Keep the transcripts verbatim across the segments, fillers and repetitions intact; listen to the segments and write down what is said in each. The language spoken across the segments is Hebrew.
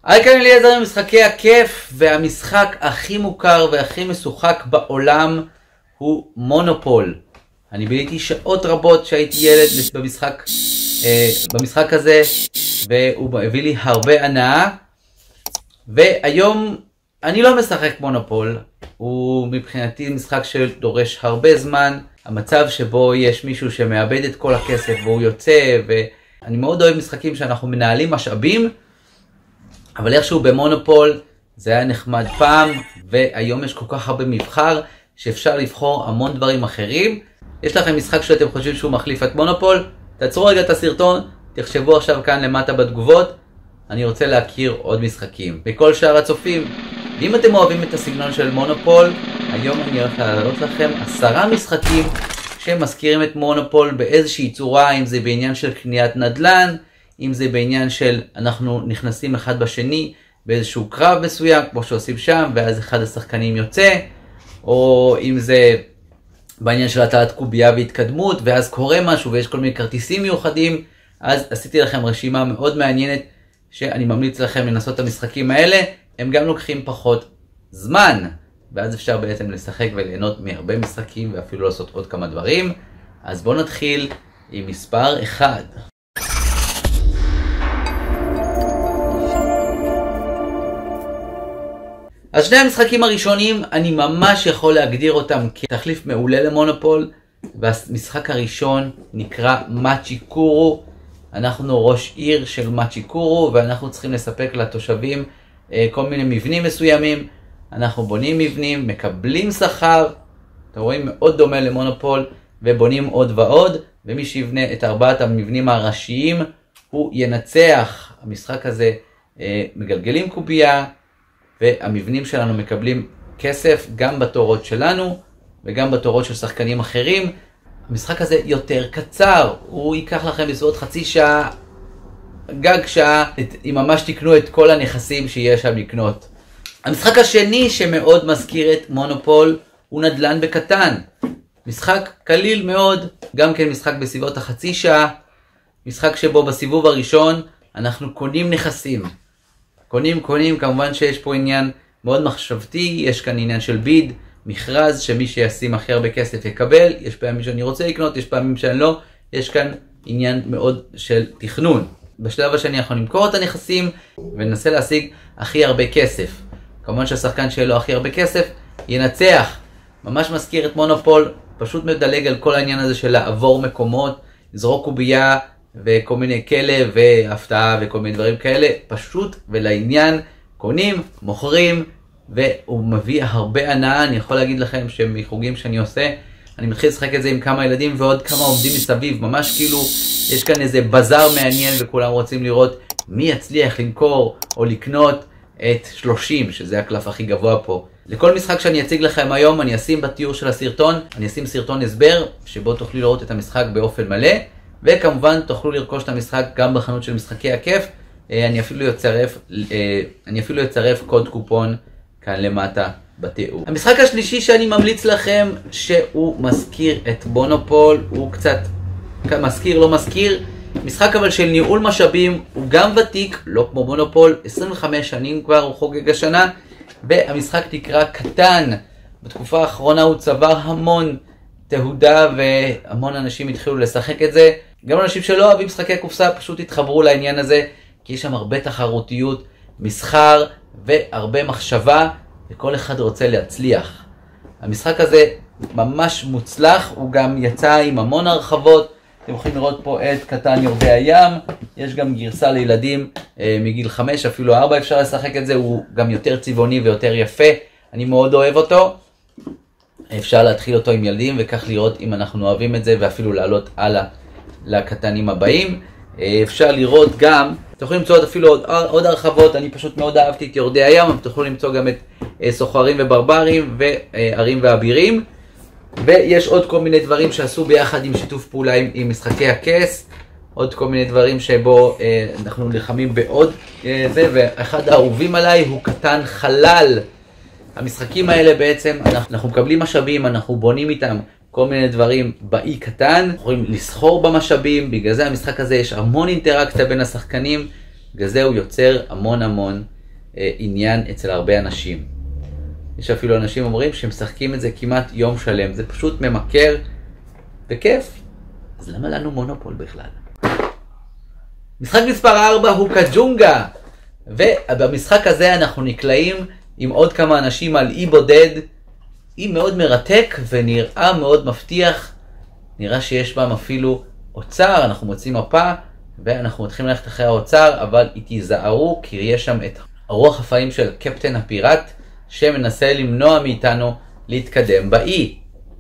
היי, כאן אליעזר משחקי הכיף, והמשחק הכי מוכר והכי משוחק בעולם הוא מונופול. אני ביליתי שעות רבות שהייתי ילד במשחק, אה, במשחק הזה, והוא הביא לי הרבה הנאה. והיום אני לא משחק מונופול, הוא מבחינתי משחק שדורש הרבה זמן. המצב שבו יש מישהו שמאבד את כל הכסף והוא יוצא, ואני מאוד אוהב משחקים שאנחנו מנהלים משאבים, אבל איכשהו במונופול זה היה נחמד פעם, והיום יש כל כך הרבה מבחר שאפשר לבחור המון דברים אחרים. יש לכם משחק שאתם חושבים שהוא מחליף את מונופול? תעצרו רגע את הסרטון, תחשבו עכשיו כאן למטה בתגובות. אני רוצה להכיר עוד משחקים. וכל שאר הצופים, אם אתם אוהבים את הסגנון של מונופול, היום אני הולך להעלות לכם עשרה משחקים שמזכירים את מונופול באיזושהי צורה, אם זה בעניין של קניית נדל"ן, אם זה בעניין של אנחנו נכנסים אחד בשני באיזשהו קרב מסוים, כמו שעושים שם, ואז אחד השחקנים יוצא, או אם זה בעניין של הטלת קובייה והתקדמות, ואז קורה משהו ויש כל מיני כרטיסים מיוחדים. אז עשיתי לכם רשימה מאוד מעניינת שאני ממליץ לכם לנסות את המשחקים האלה. הם גם לוקחים פחות זמן, ואז אפשר בעצם לשחק וליהנות מהרבה משחקים ואפילו לעשות עוד כמה דברים. אז בואו נתחיל עם מספר אחד. אז שני המשחקים הראשונים אני ממש יכול להגדיר אותם כתחליף מעולה למונופול, והמשחק הראשון נקרא מאצ'יקורו. אנחנו ראש עיר של מאצ'יקורו, ואנחנו צריכים לספק לתושבים כל מיני מבנים מסוימים. אנחנו בונים מבנים, מקבלים שכר, אתם רואים, מאוד דומה למונופול, ובונים עוד ועוד, ומי שיבנה את ארבעת המבנים הראשיים הוא ינצח. המשחק הזה מגלגלים קובייה, והמבנים שלנו מקבלים כסף גם בתורות שלנו וגם בתורות של שחקנים אחרים. המשחק הזה יותר קצר, הוא ייקח לכם בסביבות חצי שעה, גג שעה, אם ממש תקנו את כל הנכסים שיש שם לקנות. המשחק השני שמאוד מזכיר את מונופול הוא נדל"ן בקטן. משחק קליל מאוד, גם כן משחק בסביבות החצי שעה, משחק שבו בסיבוב הראשון אנחנו קונים נכסים. קונים, קונים, כמובן שיש פה עניין מאוד מחשבתי, יש כאן עניין של ביד, מכרז שמי שישים הכי הרבה כסף יקבל, יש פעמים שאני רוצה לקנות, יש פעמים שאני לא, יש כאן עניין מאוד של תכנון. בשלב השני אנחנו נמכור את הנכסים וננסה להשיג הכי הרבה כסף. כמובן שהשחקן שיהיה לו הכי הרבה כסף ינצח. ממש מזכיר את מונופול, פשוט מדלג על כל העניין הזה של לעבור מקומות, לזרוק קובייה, וכל מיני כלב והפתעה וכל מיני דברים כאלה, פשוט ולעניין, קונים, מוכרים, והוא מביא הרבה הנאה. אני יכול להגיד לכם שמחוגים שאני עושה, אני מתחיל לשחק את זה עם כמה ילדים ועוד כמה עומדים מסביב, ממש כאילו יש כאן איזה בזר מעניין וכולם רוצים לראות מי יצליח למכור או לקנות את שלושים, שזה הקלף הכי גבוה פה. לכל משחק שאני אציג לכם היום אני אשים בתיאור של הסרטון, אני אשים סרטון הסבר שבו תוכלו לראות את המשחק באופן מלא, וכמובן תוכלו לרכוש את המשחק גם בחנות של משחקי הכיף. אני אפילו יצרף, אני אפילו יצרף קוד קופון כאן למטה בתיאור. המשחק השלישי שאני ממליץ לכם שהוא מזכיר את מונופול, הוא קצת מזכיר לא מזכיר, משחק אבל של ניהול משאבים, הוא גם ותיק, לא כמו מונופול, עשרים וחמש שנים כבר הוא חוגג השנה, והמשחק נקרא קטן. בתקופה האחרונה הוא צבר המון תהודה והמון אנשים התחילו לשחק את זה. גם אנשים שלא אוהבים משחקי קופסה פשוט התחברו לעניין הזה, כי יש שם הרבה תחרותיות, מסחר והרבה מחשבה, וכל אחד רוצה להצליח. המשחק הזה ממש מוצלח, הוא גם יצא עם המון הרחבות. אתם יכולים לראות פה את קטן יורדי הים, יש גם גרסה לילדים אה, מגיל חמש, אפילו ארבע אפשר לשחק את זה, הוא גם יותר צבעוני ויותר יפה, אני מאוד אוהב אותו. אפשר להתחיל אותו עם ילדים וכך לראות אם אנחנו אוהבים את זה, ואפילו לעלות הלאה לקטנים הבאים. אפשר לראות גם, אתם יכולים למצוא אפילו עוד, עוד הרחבות, אני פשוט מאוד אהבתי את יורדי הים, אבל תוכלו למצוא גם את סוחרים וברברים וערים ואבירים. ויש עוד כל מיני דברים שעשו ביחד עם שיתוף פעולה עם, עם משחקי הכס, עוד כל מיני דברים שבו אה, אנחנו נלחמים בעוד אה, זה, ואחד האהובים עליי הוא קטן חלל. המשחקים האלה בעצם, אנחנו, אנחנו מקבלים משאבים, אנחנו בונים איתם כל מיני דברים באי קטן, יכולים לסחור במשאבים, בגלל זה המשחק הזה יש המון אינטראקציה בין השחקנים, בגלל זה הוא יוצר המון המון אה, עניין אצל הרבה אנשים. יש אפילו אנשים אומרים שהם משחקים את זה כמעט יום שלם, זה פשוט ממכר וכיף. אז למה לנו מונופול בכלל? משחק מספר ארבע הוא קג'ונגה, ובמשחק הזה אנחנו נקלעים עם עוד כמה אנשים על אי בודד, אי מאוד מרתק ונראה מאוד מבטיח, נראה שיש בהם אפילו אוצר, אנחנו מוצאים מפה ואנחנו מתחילים ללכת אחרי האוצר, אבל תיזהרו כי יש שם את הרוח החיים של קפטן הפיראט שמנסה למנוע מאיתנו להתקדם באי.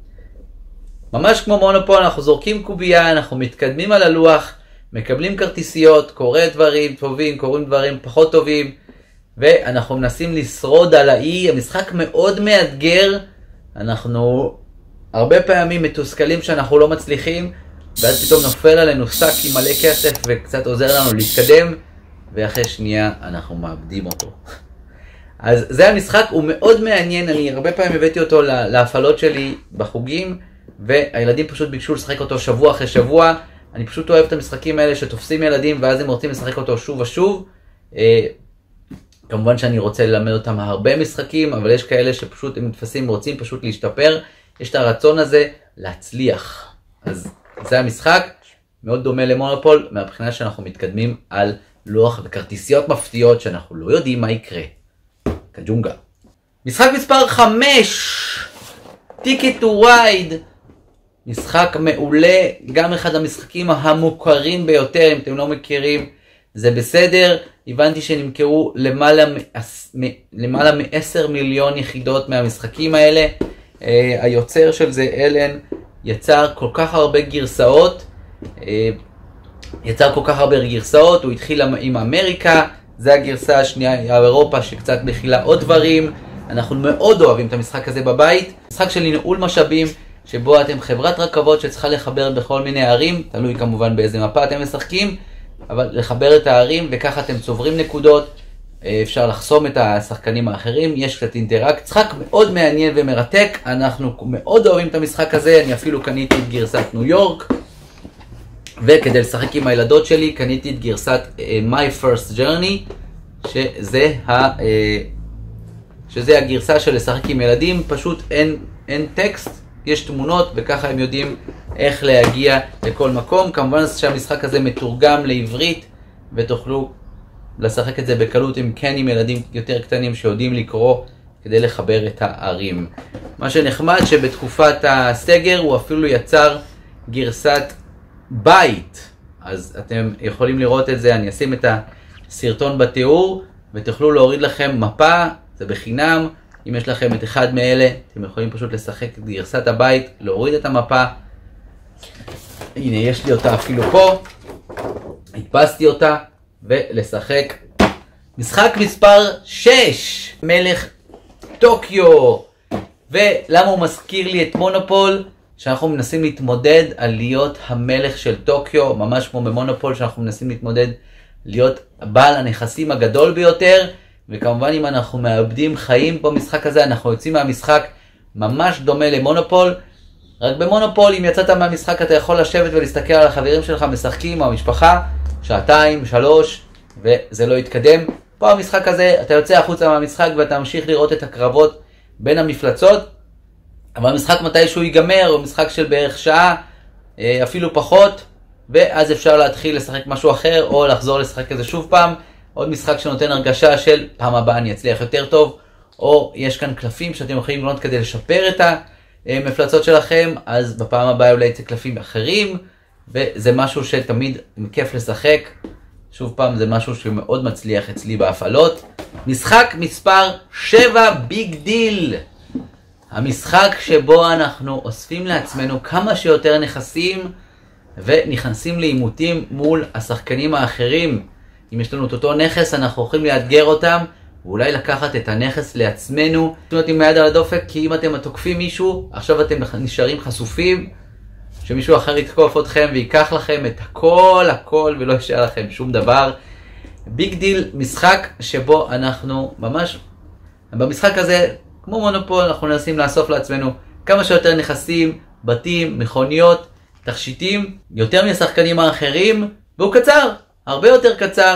ממש כמו מונופול, אנחנו זורקים קובייה, אנחנו מתקדמים על הלוח, מקבלים כרטיסיות, קורה דברים טובים, קורים דברים פחות טובים, ואנחנו מנסים לשרוד על האי. המשחק מאוד מאתגר, אנחנו הרבה פעמים מתוסכלים שאנחנו לא מצליחים, ואז פתאום נופל עלינו שק עם מלא כסף וקצת עוזר לנו להתקדם, ואחרי שנייה אנחנו מאבדים אותו. אז זה המשחק, הוא מאוד מעניין, אני הרבה פעמים הבאתי אותו להפעלות שלי בחוגים, והילדים פשוט ביקשו לשחק אותו שבוע אחרי שבוע. אני פשוט אוהב את המשחקים האלה שתופסים ילדים ואז הם רוצים לשחק אותו שוב ושוב. אה, כמובן שאני רוצה ללמד אותם הרבה משחקים, אבל יש כאלה שפשוט הם מתפסים ורוצים פשוט להשתפר. יש את הרצון הזה להצליח. אז זה המשחק, מאוד דומה למונופול, מהבחינה שאנחנו מתקדמים על לוח וכרטיסיות מפתיעות שאנחנו לא יודעים מה יקרה. קג'ונגה. משחק מספר חמש, Ticket to Ride. משחק מעולה, גם אחד המשחקים המוכרים ביותר, אם אתם לא מכירים זה בסדר. הבנתי שנמכרו למעלה, למעלה מ-עשר מיליון יחידות מהמשחקים האלה. uh, היוצר של זה, אלן, יצר כל כך הרבה גרסאות, uh, יצר כל כך הרבה גרסאות, הוא התחיל עם אמריקה, זה הגרסה השנייה, אירופה שקצת מכילה עוד דברים. אנחנו מאוד אוהבים את המשחק הזה בבית, משחק של ניהול משאבים, שבו אתם חברת רכבות שצריכה לחבר בכל מיני ערים, תלוי כמובן באיזה מפה אתם משחקים, אבל לחבר את הערים וככה אתם צוברים נקודות, אפשר לחסום את השחקנים האחרים, יש קצת אינטראקט, משחק מאוד מעניין ומרתק, אנחנו מאוד אוהבים את המשחק הזה, אני אפילו קניתי את גרסת ניו יורק, וכדי לשחק עם הילדות שלי קניתי את גרסת uh, My First Journey, שזה, ה, uh, שזה הגרסה של לשחק עם ילדים, פשוט אין, אין טקסט, יש תמונות וככה הם יודעים איך להגיע לכל מקום. כמובן שהמשחק הזה מתורגם לעברית ותוכלו לשחק את זה בקלות עם כן עם ילדים יותר קטנים שיודעים לקרוא כדי לחבר את הערים. מה שנחמד שבתקופת הסגר הוא אפילו יצר גרסת בית, אז אתם יכולים לראות את זה, אני אשים את הסרטון בתיאור ותוכלו להוריד לכם מפה, זה בחינם. אם יש לכם את אחד מאלה, אתם יכולים פשוט לשחק את גרסת הבית, להוריד את המפה. הנה, יש לי אותה אפילו פה. הדפסתי אותה, ולשחק. משחק מספר שש, מלך טוקיו. ולמה הוא מזכיר לי את מונופול? שאנחנו מנסים להתמודד על להיות המלך של טוקיו, ממש כמו במונופול, שאנחנו מנסים להתמודד להיות בעל הנכסים הגדול ביותר. וכמובן אם אנחנו מאבדים חיים במשחק הזה, אנחנו יוצאים מהמשחק ממש דומה למונופול. רק במונופול, אם יצאת מהמשחק אתה יכול לשבת ולהסתכל על החברים שלך משחקים או המשפחה, שעתיים, שלוש, וזה לא יתקדם. פה המשחק הזה, אתה יוצא החוצה מהמשחק ואתה ממשיך לראות את הקרבות בין המפלצות, אבל המשחק מתישהו ייגמר, הוא משחק של בערך שעה, אפילו פחות, ואז אפשר להתחיל לשחק משהו אחר, או לחזור לשחק איזה שוב פעם. עוד משחק שנותן הרגשה של פעם הבאה אני אצליח יותר טוב, או יש כאן קלפים שאתם יכולים לבנות כדי לשפר את המפלצות שלכם, אז בפעם הבאה אולי יצא קלפים אחרים, וזה משהו שתמיד כיף לשחק. שוב פעם, זה משהו שמאוד מצליח אצלי בהפעלות. משחק מספר שבע, ביג דיל. המשחק שבו אנחנו אוספים לעצמנו כמה שיותר נכסים, ונכנסים לעימותים מול השחקנים האחרים. אם יש לנו את אותו נכס, אנחנו יכולים לאתגר אותם, ואולי לקחת את הנכס לעצמנו. תנו אותי מיד על הדופק, כי אם אתם תוקפים מישהו, עכשיו אתם נשארים חשופים, שמישהו אחר יתקוף אתכם ויקח לכם את הכל, הכל, ולא יישאר לכם שום דבר. ביג דיל, משחק שבו אנחנו ממש, במשחק הזה, כמו מונופול, אנחנו מנסים לאסוף לעצמנו כמה שיותר נכסים, בתים, מכוניות, תכשיטים, יותר מהשחקנים האחרים, והוא קצר. הרבה יותר קצר,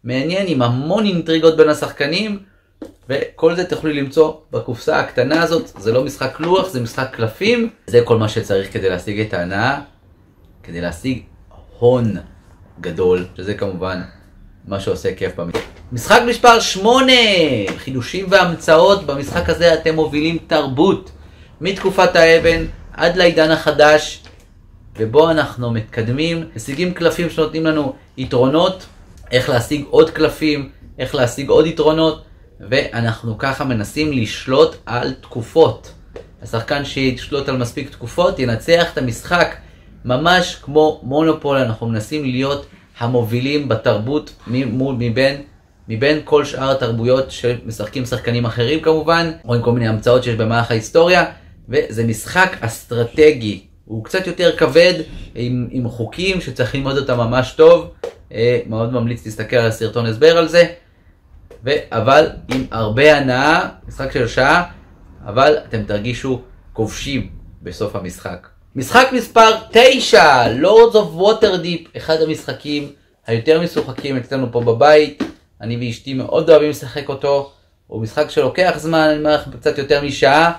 מעניין עם המון אינטריגות בין השחקנים, וכל זה תוכלו למצוא בקופסה הקטנה הזאת. זה לא משחק לוח, זה משחק קלפים. זה כל מה שצריך כדי להשיג את ההנאה, כדי להשיג הון גדול, שזה כמובן מה שעושה כיף במשחק. משחק מספר שמונה, חידושים והמצאות. במשחק הזה אתם מובילים תרבות מתקופת האבן עד לעידן החדש, ובו אנחנו מתקדמים, משיגים קלפים שנותנים לנו יתרונות, איך להשיג עוד קלפים, איך להשיג עוד יתרונות, ואנחנו ככה מנסים לשלוט על תקופות. השחקן שישלוט על מספיק תקופות ינצח את המשחק. ממש כמו מונופול, אנחנו מנסים להיות המובילים בתרבות מבין, מבין כל שאר התרבויות שמשחקים שחקנים אחרים כמובן, או עם כל מיני המצאות שיש במהלך ההיסטוריה, וזה משחק אסטרטגי. הוא קצת יותר כבד, עם, עם חוקים שצריך ללמוד אותם ממש טוב. אה, מאוד ממליץ להסתכל על הסרטון הסבר על זה. ו, אבל עם הרבה הנאה, משחק של שעה, אבל אתם תרגישו כובשים בסוף המשחק. משחק מספר תשע, Lords of Waterdeep, אחד המשחקים היותר משוחקים אצלנו פה בבית. אני ואשתי מאוד אוהבים לשחק אותו. הוא משחק שלוקח זמן, אני אומר לך קצת יותר משעה,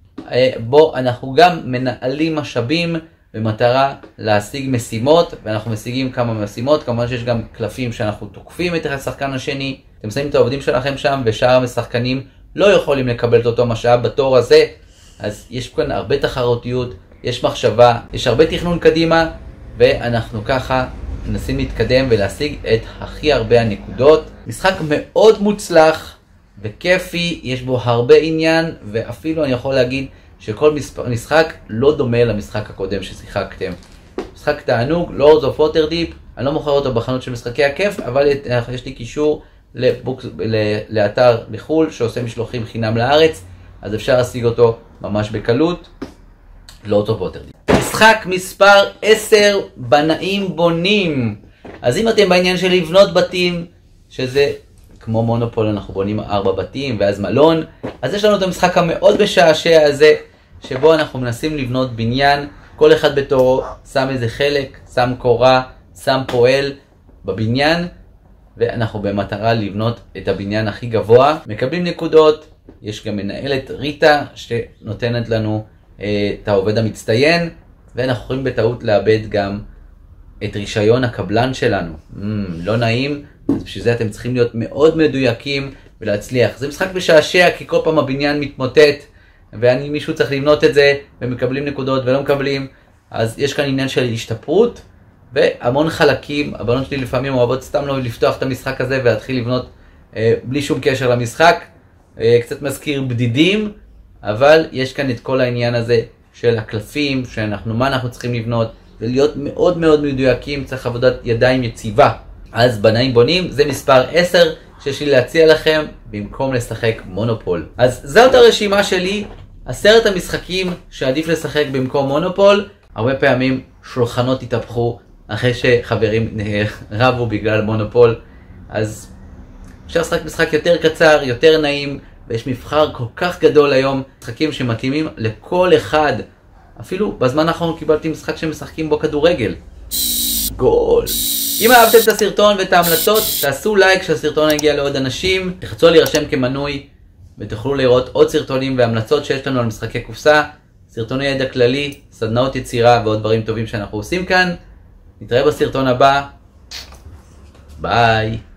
בו אנחנו גם מנהלים משאבים במטרה להשיג משימות, ואנחנו משיגים כמה משימות. כמובן שיש גם קלפים שאנחנו תוקפים את השחקן השני. אתם שמים את העובדים שלכם שם, ושאר המשחקנים לא יכולים לקבל את אותו משאב בתור הזה. אז יש כאן הרבה תחרותיות, יש מחשבה, יש הרבה תכנון קדימה, ואנחנו ככה מנסים להתקדם ולהשיג את הכי הרבה הנקודות. משחק מאוד מוצלח וכיפי, יש בו הרבה עניין, ואפילו אני יכול להגיד שכל משחק לא דומה למשחק הקודם ששיחקתם. משחק תענוג, Lords of Waterdeep, אני לא מוכר אותו בחנות של משחקי הכיף, אבל יש לי קישור לבוקס, לאתר בחול שעושה משלוחים חינם לארץ, אז אפשר להשיג אותו ממש בקלות. Lords of Waterdeep. משחק מספר עשר, בנאים בונים. אז אם אתם בעניין של לבנות בתים, שזה כמו מונופול, אנחנו בונים ארבע בתים ואז מלון, אז יש לנו את המשחק המאוד משעשע הזה, שבו אנחנו מנסים לבנות בניין, כל אחד בתורו שם איזה חלק, שם קורה, שם פועל בבניין, ואנחנו במטרה לבנות את הבניין הכי גבוה. מקבלים נקודות, יש גם מנהלת ריטה שנותנת לנו אה, את העובד המצטיין, ואנחנו יכולים בטעות לאבד גם את רישיון הקבלן שלנו. Mm, לא נעים, אז בשביל זה אתם צריכים להיות מאוד מדויקים ולהצליח. זה משחק משעשע, כי כל פעם הבניין מתמוטט, ואני מישהו צריך לבנות את זה, ומקבלים נקודות ולא מקבלים. אז יש כאן עניין של השתפרות, והמון חלקים. הבנות שלי לפעמים אוהבות סתם לא לפתוח את המשחק הזה, ולהתחיל לבנות אה, בלי שום קשר למשחק. אה, קצת מזכיר בדידים, אבל יש כאן את כל העניין הזה של הקלפים, שאנחנו, מה אנחנו צריכים לבנות, ולהיות מאוד מאוד מדויקים, צריך עבודת ידיים יציבה. אז בנאים בונים, זה מספר עשר שיש לי להציע לכם, במקום לשחק מונופול. אז זאת הרשימה שלי, עשרת המשחקים שעדיף לשחק במקום מונופול. הרבה פעמים שולחנות התהפכו, אחרי שחברים רבו בגלל מונופול. אז אפשר לשחק משחק יותר קצר, יותר נעים, ויש מבחר כל כך גדול היום, משחקים שמתאימים לכל אחד. אפילו בזמן האחרון קיבלתי משחק שמשחקים בו כדורגל. גול. אם אהבתם את הסרטון ואת ההמלצות, תעשו לייק שהסרטון יגיע לעוד אנשים, תחצו על להירשם כמנוי, ותוכלו לראות עוד סרטונים והמלצות שיש לנו על משחקי קופסה, סרטוני ידע כללי, סדנאות יצירה ועוד דברים טובים שאנחנו עושים כאן. נתראה בסרטון הבא. ביי.